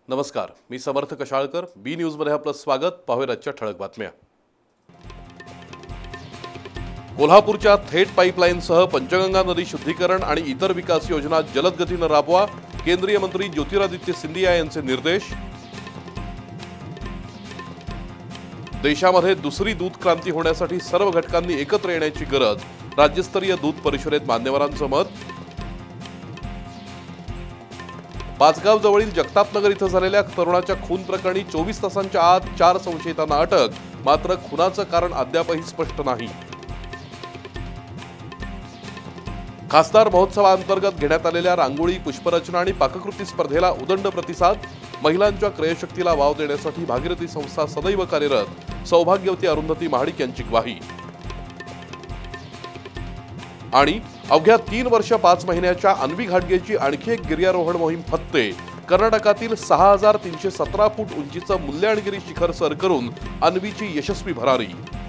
नमस्कार, मी समर्थ कशाळकर. बी न्यूज मध्ये आपलं स्वागत. पाहूया आजच्या ठळक बातम्या. कोल्हापूरच्या थेट पाईपलाईनसह पंचगंगा नदी शुद्धीकरण आणि इतर विकास योजना जलद गतीने राबवा. केंद्रीय मंत्री ज्योतिरादित्य सिंधिया यांचे निर्देश. देशामध्ये दुसरी दूध क्रांती होण्यासाठी सर्व घटकांनी एकत्र येण्याची गरज. राज्यस्तरीय दूध परिषदेत मान्यवरांचं मत. पाचगाव जवळील जगतापनगर इथं झालेल्या तरुणाच्या खून प्रकरणी 24 तासांच्या आत 4 संशयितांना अटक. मात्र खुनाचं कारण अद्यापही स्पष्ट नाही. खासदार महोत्सवाअंतर्गत घेण्यात आलेल्या रांगोळी, पुष्परचना आणि पाककृती स्पर्धेला उदंड प्रतिसाद. महिलांच्या क्रयशक्तीला वाव देण्यासाठी भागीरथी संस्था सदैव कार्यरत. सौभाग्यवती अरुंधती महाडिक यांची ग्वाही. आणि अवघ्या 3 वर्ष 5 महिन्याच्या अन्वी घाटगेची आणखी एक गिर्यारोहण मोहीम फत्ते. कर्नाटकातील 6317 फूट उंचीचं मुल्ल्याणगिरी शिखर सर करून अन्वीची यशस्वी भरारी.